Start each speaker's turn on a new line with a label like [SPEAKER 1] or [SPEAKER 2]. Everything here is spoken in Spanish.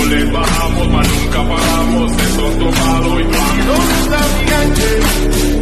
[SPEAKER 1] le bajamos, mas nunca paramos de tonto, malo y blanco. ¿Dónde está mi gente?